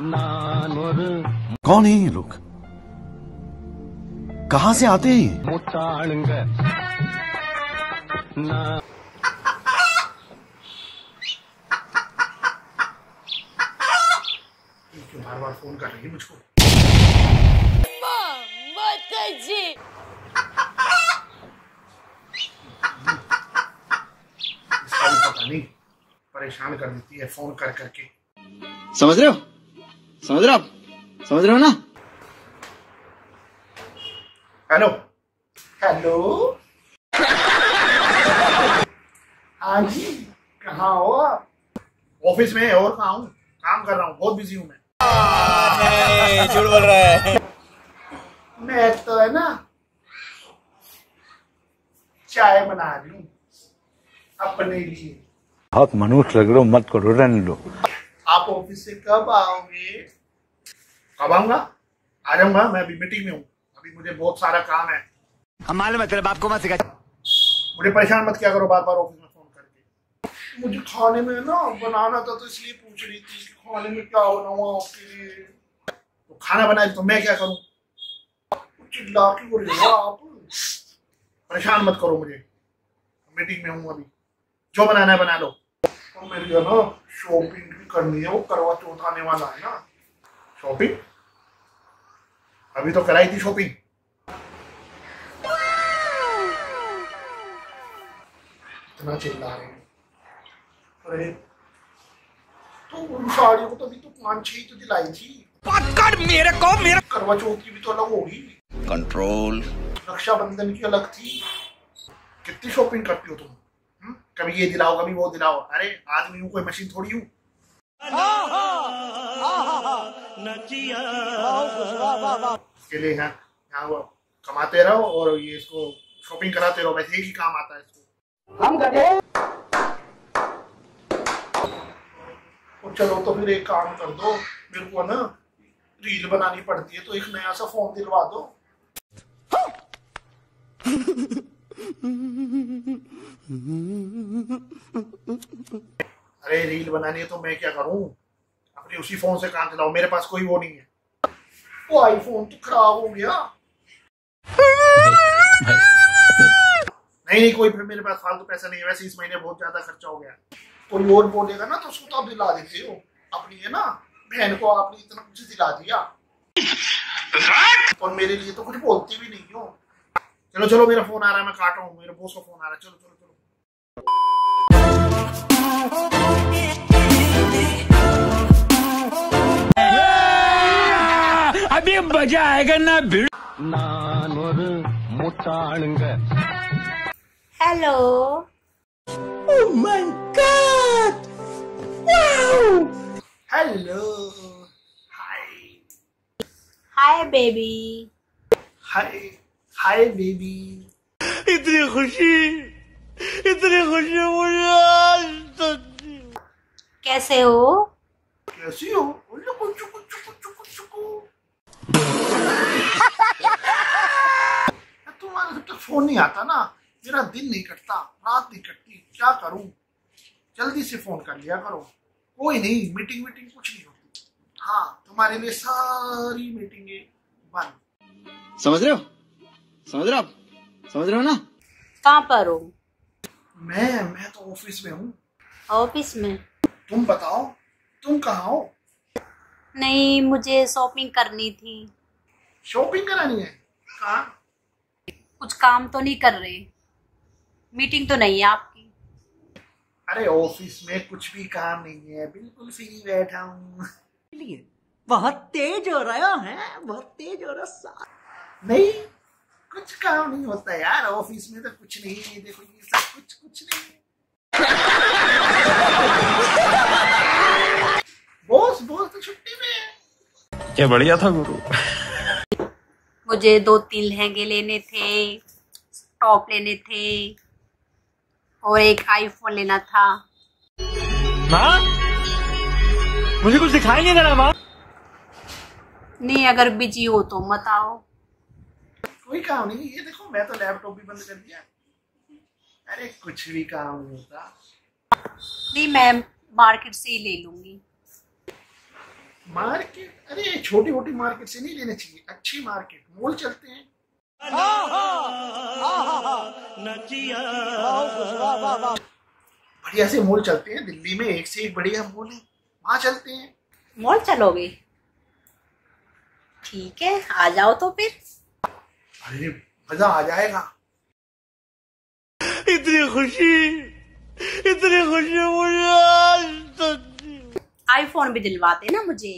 कौन है ये लोग? कहां से आते हैं ये? बार बार फोन कर रही है मुझको। इसका भी पता नहीं, परेशान कर देती है फोन कर करके। समझ रहे हो? समझ रहे हो आप? समझ रहे हो ना? हेलो हेलो, हाँ जी, कहाँ हो आप? ऑफिस में। और कहाँ हूँ? काम कर रहा हूँ, बहुत बिजी हूँ मैं। झूठ बोल रहा है। मैं तो है ना चाय बना रही हूँ अपने लिए। बहुत मनुष्य लग रहे हो, मत करो, रहने दो। आप ऑफिस से कब आओगे? कब आऊंगा? आ जाऊंगा, मैं अभी मीटिंग में हूँ। अभी मुझे बहुत सारा काम है। हम मालूम है, तेरे बाप को मत सिखा। मुझे परेशान मत किया करो बार बार ऑफिस में फोन करके। मुझे खाने में ना बनाना था, तो इसलिए पूछ रही थी कि खाने में क्या बनाऊँ आपके लिए। तो खाना बनाए तो मैं क्या करूँ? चिल्ला के बोल रहे हो आप। परेशान मत करो मुझे, मीटिंग में हूँ अभी। जो बनाना है बना लो। तो मेरी है ना शॉपिंग भी करनी है, वो करवा चौथ आने वाला है ना। शॉपिंग अभी तो कराई थी शॉपिंग। इतना चिल्ला रहे हैं। अरे तो उन साड़ियों को तो अभी तो 5-6 ही तो दिलाई थी। पकड़ मेरे को, मेरा करवा चौथ की भी तो अलग होगी। कंट्रोल। रक्षाबंधन की अलग थी। कितनी शॉपिंग करती हो तुम? कभी ये दिलाओ, कभी वो दिलाओ। अरे आदमी हूँ, कोई मशीन थोड़ी हूँ। इसके लिए यहाँ वो कमाते रहो और ये इसको शॉपिंग कराते रहो, वैसे ही काम आता है इसको। हम गधे। और चलो तो फिर एक काम कर दो, मेरे को ना रील बनानी पड़ती है, तो एक नया सा फोन दिलवा दो। अरे रील बनानी है तो मैं क्या करूं? अपने उसी फोन से काम चलाओ, मेरे पास कोई वो नहीं है। वो आईफोन तो खराब हो गया। नहीं कोई, फिर मेरे पास फालतू पैसा नहीं है, वैसे इस महीने बहुत ज्यादा खर्चा हो गया। कोई और बोलेगा ना तो उसको तो आप दिला देते हो। अपनी है ना बहन को आपने इतना कुछ दिला दिया, और मेरे लिए तो कुछ बोलती भी नहीं हो। चलो चलो, मेरा फोन आ रहा है, मैं काट रहा हूँ, मेरे बॉस का फोन आ रहा है। चलो चलो चलो। अभी मजा आएगा ना भिड़। Hello. Oh my god, wow. Hello, hi hi baby. Hi hi baby. इतनी खुशी मुझे आज तक। कैसे हो? कैसी हो? तुम्हारे जब तक फोन नहीं आता ना, मेरा दिन नहीं कटता, रात नहीं कटती। क्या करूं? जल्दी से फोन कर लिया करो। कोई नहीं, मीटिंग कुछ नहीं होती। हाँ, तुम्हारे लिए सारी मीटिंगें बंद। समझ रहे हो? समझ रहे हो आप? समझ रहे हो ना? कहाँ पर हो? मैं तो ऑफिस में हूँ। ऑफिस में? तुम बताओ, तुम कहाँ हो? नहीं, मुझे शॉपिंग करनी थी। शॉपिंग करानी है? कहाँ? कुछ काम तो नहीं कर रहे? मीटिंग तो नहीं है आपकी? अरे ऑफिस में कुछ भी काम नहीं है, बिल्कुल फ्री बैठा हूँ। बहुत तेज हो रहा है, बहुत तेज हो रहा। नहीं, कुछ काम नहीं होता यार ऑफिस में, तो कुछ नहीं है। देखो ये सब कुछ नहीं है। बॉस तो छुट्टी में है। क्या बढ़िया था गुरु। मुझे 2-3 लहंगे लेने थे, टॉप लेने थे, और एक आईफोन लेना था। माँ, मुझे कुछ दिखाई नहीं दे रहा माँ। नहीं, अगर बिजी हो तो मत आओ। कोई काम नहीं। ये देखो, मैं तो लैपटॉप भी बंद कर दिया। अरे कुछ भी काम नहीं होता। नहीं, मैं मार्केट से ही ले लूंगी। मार्केट, अरे छोटी मोटी मार्केट से नहीं लेने चाहिए, अच्छी मार्केट मॉल चलते हैं। बढ़िया से मॉल चलते हैं, दिल्ली में एक से एक बढ़िया मॉल है, वहां चलते हैं। मॉल चलोगे? ठीक है, आ जाओ तो फिर। अरे मजा आ जाएगा। इतनी खुशी मुझे आज तक। आईफोन भी दिलवाते ना मुझे।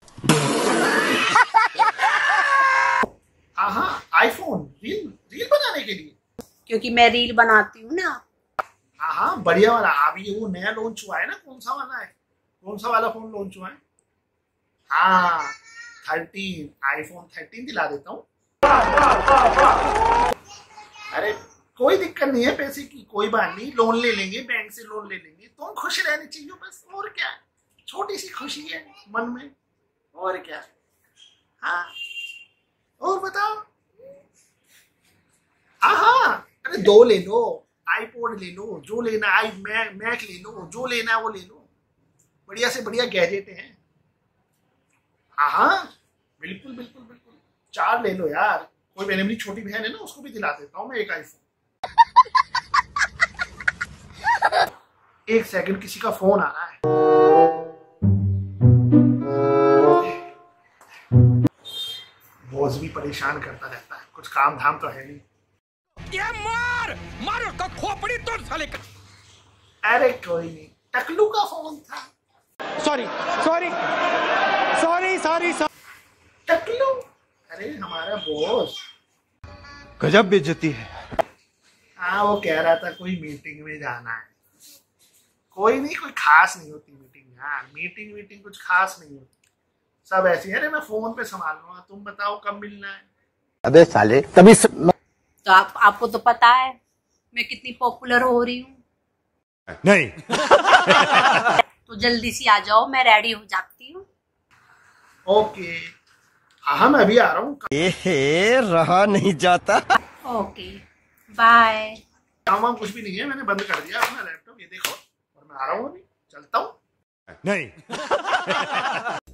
हाँ, आईफोन रील बनाने के लिए। क्योंकि मैं रील बनाती हूँ ना। हाँ, बढ़िया वाला। अभी वो नया लॉन्च हुआ है ना, कौन सा वाला है, कौन सा वाला फोन लॉन्च हुआ है? हाँ, 13, आईफोन 13 दिला देता हूँ। अरे कोई दिक्कत नहीं है पैसे की, कोई बात नहीं, लोन ले लेंगे, बैंक से लोन ले लेंगे। तुम खुश रहनी चाहिए बस, और क्या, छोटी सी खुशी है मन में, और क्या। हाँ, और बताओ। हाँ, अरे 2 ले लो, आईपॉड ले लो, जो लेना, मैक ले लो, जो लेना है वो ले लो, बढ़िया से बढ़िया गैजेट हैं। हाँ, बिल्कुल बिल्कुल बिल्कुल, 4 ले लो यार। कोई मेरी छोटी बहन है ना, उसको भी दिला देता हूँ मैं एक आईफोन। एक सेकंड, किसी का फोन आ रहा है। बॉस भी परेशान करता रहता है, कुछ काम धाम तो है नहीं। ये मार उसको खोपड़ी तोड़ साले का। अरे कोई नहीं, टकलू का फोन था। सॉरी। टकलू, अरे हमारा बॉस। गजब बेइज्जती है। हाँ, वो कह रहा था कोई मीटिंग में जाना है। कोई नहीं, कोई खास नहीं होती मीटिंग यार, मीटिंग कुछ खास नहीं होती, सब ऐसी है। अरे मैं फोन पे संभाल लूंगा, तुम बताओ कब मिलना है? अबे साले, तभी तो आपको तो पता है मैं कितनी पॉपुलर हो रही हूँ। नहीं। तो जल्दी से आ जाओ, मैं रेडी हो जाती हूँ। ओके, हाँ मैं अभी आ रहा हूँ। रहा नहीं जाता। Okay, bye. काम वाम कुछ भी नहीं है, मैंने बंद कर दिया अपना लैपटॉप, ये देखो, और मैं आ रहा हूँ, अभी चलता हूँ। नहीं।